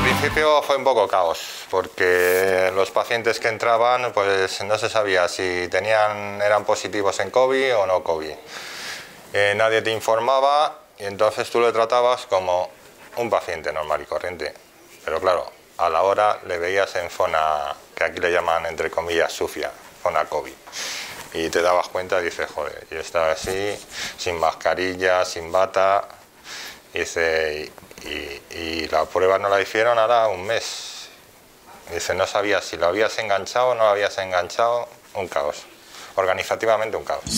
principio fue un poco caos, porque los pacientes que entraban, pues no se sabía si eran positivos en COVID o no COVID. Nadie te informaba y entonces tú le tratabas como un paciente normal y corriente. Pero claro, a la hora le veías en zona, que aquí le llaman entre comillas sufia, zona COVID. Y te dabas cuenta y dices, joder, yo estaba así, sin mascarilla, sin bata. Dice, y la prueba no la hicieron ahora un mes. Dice, no sabía si lo habías enganchado o no lo habías enganchado. Un caos. Organizativamente un caos.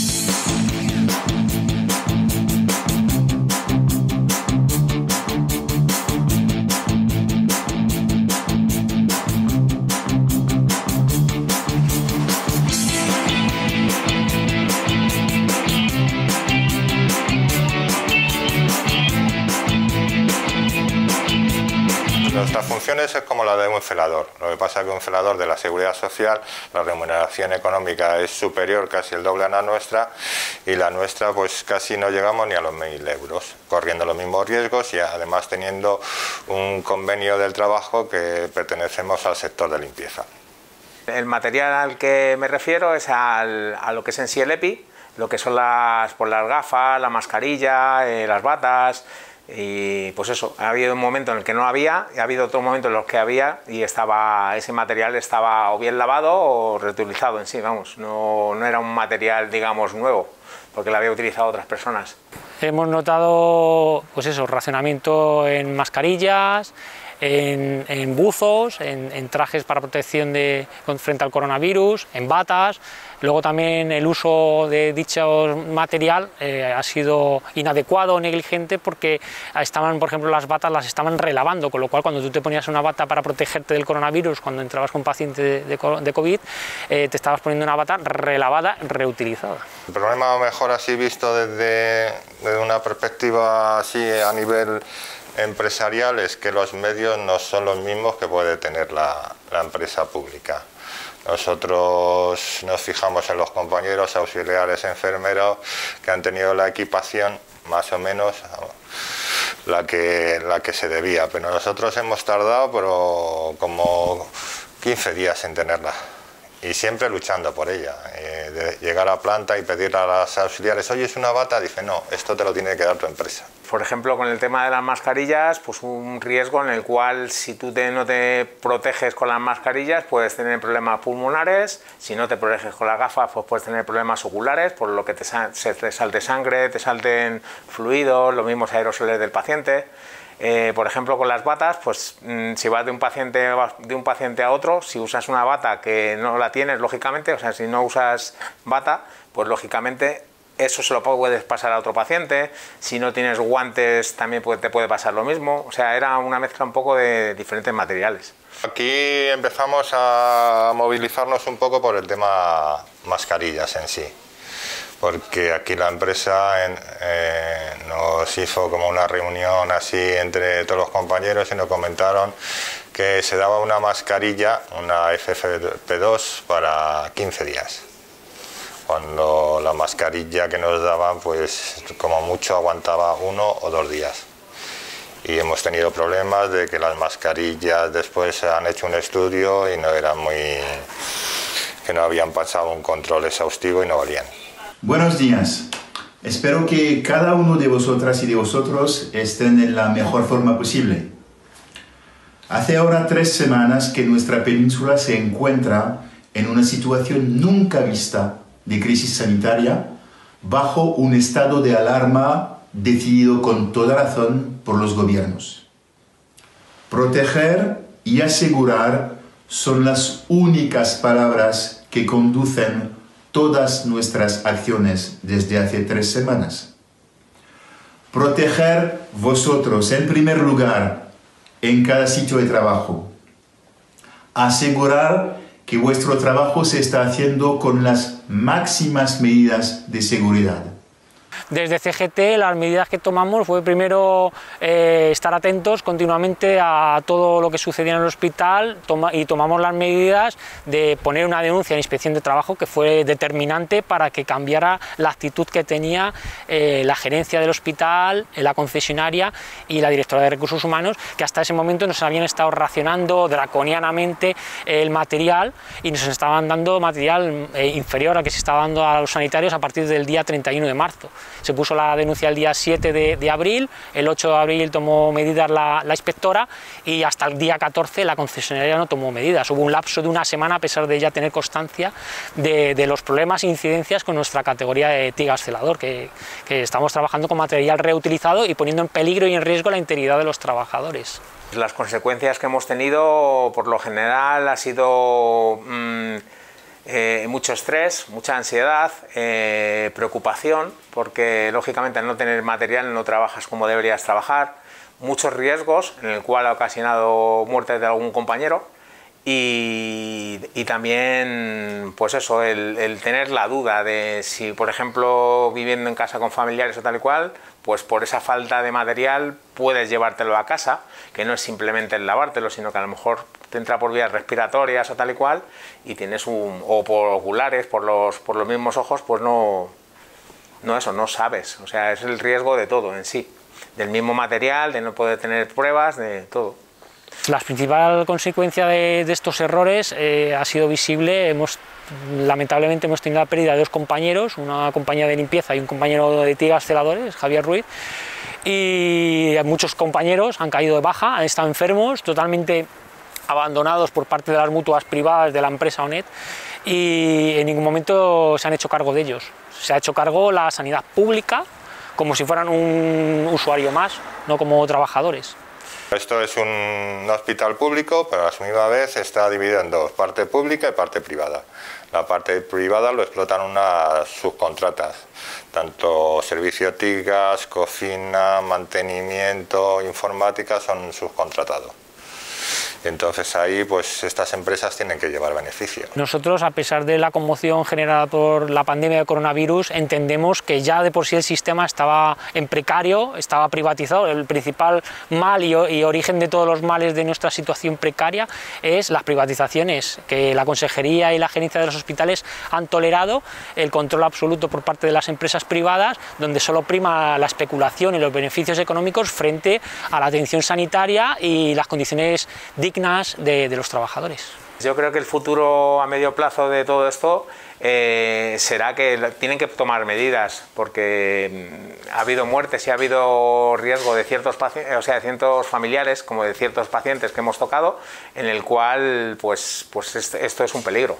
Nuestra función es como la de un celador. Lo que pasa es que un celador de la Seguridad Social, la remuneración económica es superior, casi el doble a la nuestra, y la nuestra pues casi no llegamos ni a los 1.000 euros, corriendo los mismos riesgos y además teniendo un convenio del trabajo que pertenecemos al sector de limpieza. El material al que me refiero es a lo que es en sí el EPI, lo que son las gafas, la mascarilla, las batas. Y pues eso, ha habido un momento en el que no había y ha habido otro momento en los que había y ese material estaba o bien lavado o reutilizado en sí, vamos, no era un material, digamos, nuevo, porque lo había utilizado otras personas. Hemos notado, pues eso, racionamiento en mascarillas, en buzos, en trajes para protección frente al coronavirus, en batas. Luego también el uso de dicho material ha sido inadecuado o negligente porque estaban, por ejemplo, las batas las estaban relavando, con lo cual cuando tú te ponías una bata para protegerte del coronavirus, cuando entrabas con un paciente de COVID, te estabas poniendo una bata relavada, reutilizada. El problema, mejor así visto desde una perspectiva así a nivel empresarial, es que los medios no son los mismos que puede tener la empresa pública. Nosotros nos fijamos en los compañeros auxiliares enfermeros que han tenido la equipación más o menos la que se debía, pero nosotros hemos tardado como 15 días en tenerla y siempre luchando por ella, de llegar a planta y pedirle a las auxiliares, oye, es una bata, dice, no, esto te lo tiene que dar tu empresa. Por ejemplo, con el tema de las mascarillas, pues un riesgo en el cual si tú no te proteges con las mascarillas puedes tener problemas pulmonares, si no te proteges con las gafas pues puedes tener problemas oculares, por lo que te salte sangre, te salten fluidos, los mismos aerosoles del paciente. Por ejemplo, con las batas, pues si vas de un paciente a otro, si usas una bata que no la tienes, lógicamente, o sea, si no usas bata, pues lógicamente eso se lo puedes pasar a otro paciente. Si no tienes guantes también te puede pasar lo mismo. O sea, era una mezcla un poco de diferentes materiales. Aquí empezamos a movilizarnos un poco por el tema mascarillas en sí, porque aquí la empresa nos hizo como una reunión así entre todos los compañeros y nos comentaron que se daba una mascarilla, una FFP2 para 15 días. Cuando la mascarilla que nos daban, pues como mucho aguantaba 1 o 2 días. Y hemos tenido problemas de que las mascarillas después se han hecho un estudio y que no habían pasado un control exhaustivo y no valían. Buenos días. Espero que cada uno de vosotras y de vosotros estén en la mejor forma posible. Hace ahora 3 semanas que nuestra península se encuentra en una situación nunca vista de crisis sanitaria, bajo un estado de alarma decidido con toda razón por los gobiernos. Proteger y asegurar son las únicas palabras que conducen todas nuestras acciones desde hace 3 semanas. Proteger vosotros en primer lugar en cada sitio de trabajo. Asegurar que vuestro trabajo se está haciendo con las máximas medidas de seguridad. Desde CGT las medidas que tomamos fue primero estar atentos continuamente a todo lo que sucedía en el hospital y tomamos las medidas de poner una denuncia en Inspección de Trabajo que fue determinante para que cambiara la actitud que tenía la gerencia del hospital, la concesionaria y la directora de Recursos Humanos, que hasta ese momento nos habían estado racionando draconianamente el material y nos estaban dando material inferior al que se estaba dando a los sanitarios a partir del día 31 de marzo. Se puso la denuncia el día 7 de abril, el 8 de abril tomó medidas la inspectora y hasta el día 14 la concesionaria no tomó medidas. Hubo un lapso de una semana a pesar de ya tener constancia de los problemas e incidencias con nuestra categoría de Tigas Celador, que estamos trabajando con material reutilizado y poniendo en peligro y en riesgo la integridad de los trabajadores. Las consecuencias que hemos tenido por lo general ha sido mucho estrés, mucha ansiedad, preocupación, porque lógicamente al no tener material no trabajas como deberías trabajar, muchos riesgos en el cual ha ocasionado muertes de algún compañero y también pues eso, el tener la duda de si por ejemplo viviendo en casa con familiares o tal y cual, pues por esa falta de material puedes llevártelo a casa, que no es simplemente el lavártelo, sino que a lo mejor te entra por vías respiratorias o tal y cual y tienes o por oculares, por los mismos ojos, pues no sabes, o sea, es el riesgo de todo en sí, del mismo material, de no poder tener pruebas, de todo. La principal consecuencia de estos errores ha sido visible. Lamentablemente hemos tenido la pérdida de dos compañeros, una compañera de limpieza y un compañero de Tigas Celadores, Javier Ruiz, y muchos compañeros han caído de baja, han estado enfermos, totalmente abandonados por parte de las mutuas privadas de la empresa ONET y en ningún momento se han hecho cargo de ellos. Se ha hecho cargo la sanidad pública como si fueran un usuario más, no como trabajadores. Esto es un hospital público, pero a la misma vez está dividido en dos, parte pública y parte privada. La parte privada lo explotan unas subcontratas, tanto servicio Tigas, cocina, mantenimiento, informática son subcontratados. Entonces ahí pues estas empresas tienen que llevar beneficio. Nosotros, a pesar de la conmoción generada por la pandemia de coronavirus, entendemos que ya de por sí el sistema estaba en precario, estaba privatizado. El principal mal y origen de todos los males de nuestra situación precaria es las privatizaciones, que la consejería y la gerencia de los hospitales han tolerado el control absoluto por parte de las empresas privadas, donde solo prima la especulación y los beneficios económicos frente a la atención sanitaria y las condiciones dignas de los trabajadores. Yo creo que el futuro a medio plazo de todo esto será que tienen que tomar medidas, porque ha habido muertes y ha habido riesgo de ciertos pacientes, o sea, de ciertos familiares, como de ciertos pacientes que hemos tocado, en el cual pues esto es un peligro,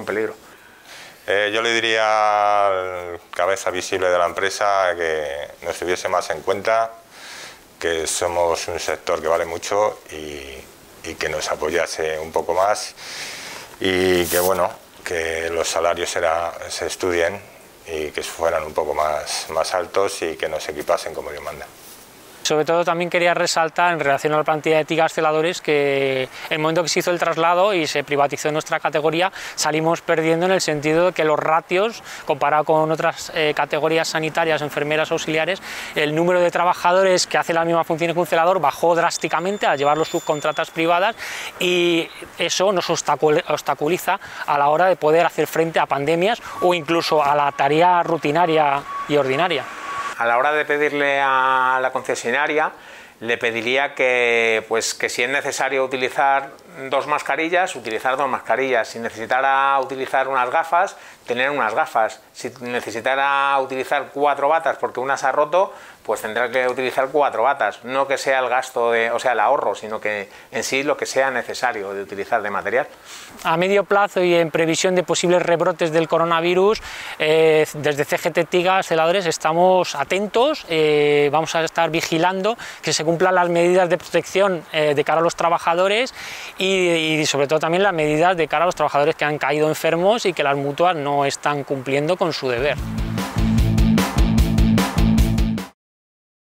Yo le diría al cabeza visible de la empresa que nos tuviese más en cuenta, que somos un sector que vale mucho y que nos apoyase un poco más y que bueno, que los salarios se estudien y que fueran un poco más altos y que nos equipasen como Dios manda. Sobre todo también quería resaltar en relación a la plantilla de Tigas Celadores que el momento que se hizo el traslado y se privatizó nuestra categoría salimos perdiendo en el sentido de que los ratios, comparado con otras categorías sanitarias, enfermeras, auxiliares, el número de trabajadores que hacen las mismas funciones que un celador bajó drásticamente al llevar los subcontratas privadas y eso nos obstaculiza a la hora de poder hacer frente a pandemias o incluso a la tarea rutinaria y ordinaria. A la hora de pedirle a la concesionaria, le pediría que si es necesario utilizar dos mascarillas, utilizar dos mascarillas. Si necesitara utilizar unas gafas, tener unas gafas. Si necesitara utilizar 4 batas porque una se ha roto, pues tendrá que utilizar 4 batas. No que sea el gasto, o sea, el ahorro, sino que en sí lo que sea necesario de utilizar de material. A medio plazo y en previsión de posibles rebrotes del coronavirus, desde CGT Tigas Celadores estamos atentos, vamos a estar vigilando que se cumplan las medidas de protección de cara a los trabajadores y sobre todo también las medidas de cara a los trabajadores que han caído enfermos y que las mutuas no están cumpliendo con su deber.